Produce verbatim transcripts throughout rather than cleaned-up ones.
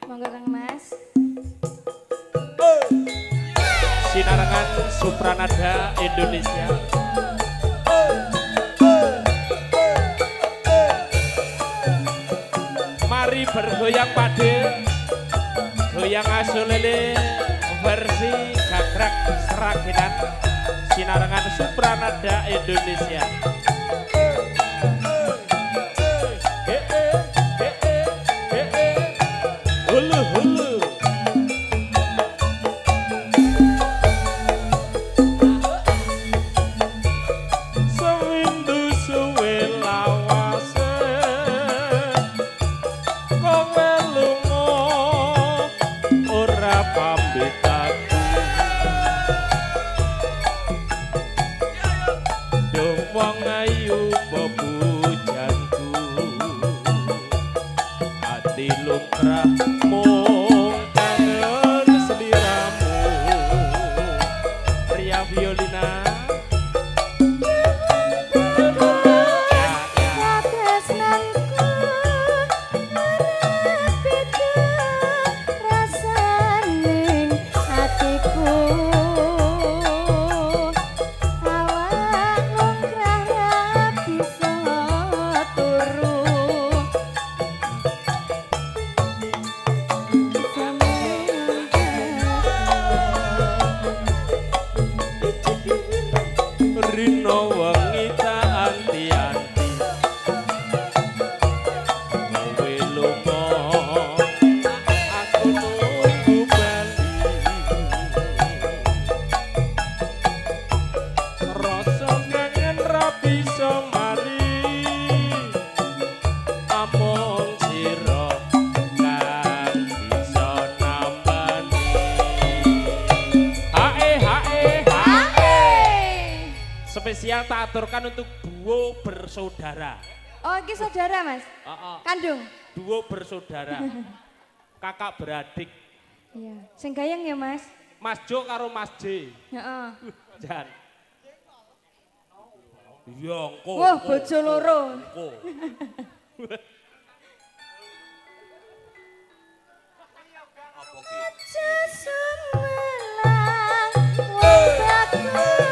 Monggo Kang Mas. Sinarengan Supranada Indonesia. Mari bergoyang pade, goyang asolele versi gagrak seraginan. Sinarengan Supranada Indonesia. Hulu hulu. Sewindu suwe lawase, kowe lunga ora pamit aku. Yo wong ayu bebujanku, ati lumrah mung kangen seliramu. Ria Violina. Rino wengi tak anti-anti, kowe lunga aku nunggu bali. Rasa kangen ra bisa mari, amung sira kang bisa nambani. Hae hae spesial tak aturkan untuk duo bersaudara. Oh, ini saudara Mas? Uh, uh, Kandung? duo bersaudara. Kakak beradik. Iya. Sing gayeng ya Mas? Mas Jo karo Mas J. Heeh. Jan. Iya, engko. Wah, engko, bojo engko, loro. engko. Aja sumelang wong bagus.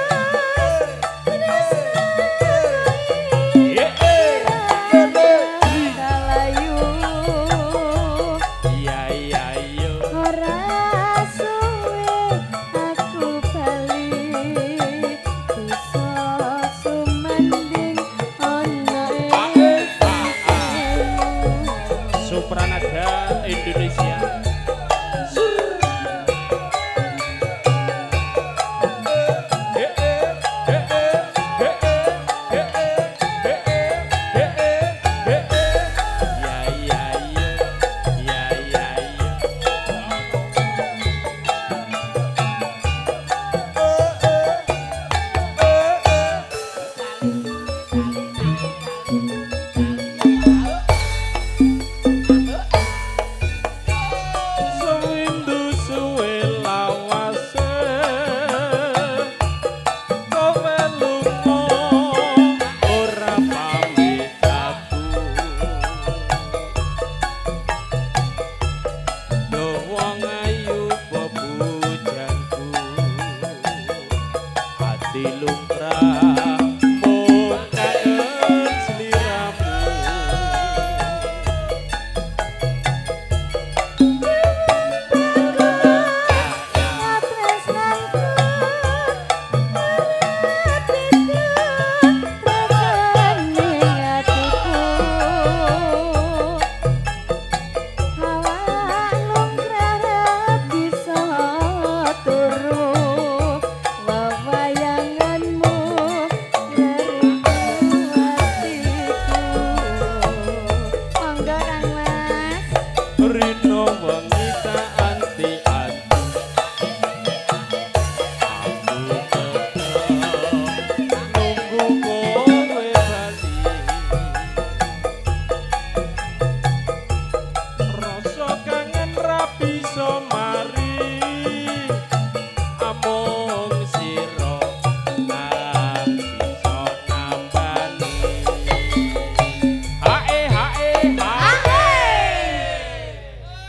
Iya iya iya. Ora suwe aku bali, bisa sumanding ana ing Supranada Indonesia.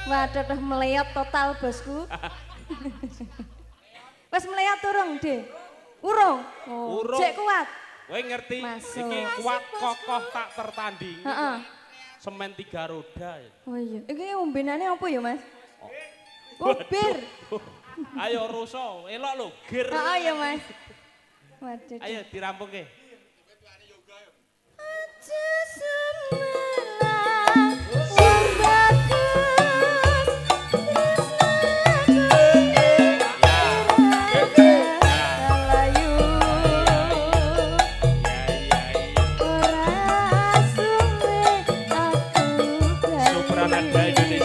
Waduh, dah meleot total bosku. Wes meleot urung, De? Urung. Oh, Urung. Cek kuat. Kowe ngerti Masuk. iki kuat kokoh tak tertandingi. Heeh. Semen tiga roda. Oh iya. Iki ombenane apa ya, Mas? Oh, bir. Ayo ruso, elok lho, gir. Heeh ya, Mas. Waduh. Ayo dirampungke. Aja semelang wong bagus tresnaku layu ora suwe aku Supranada Indonesia.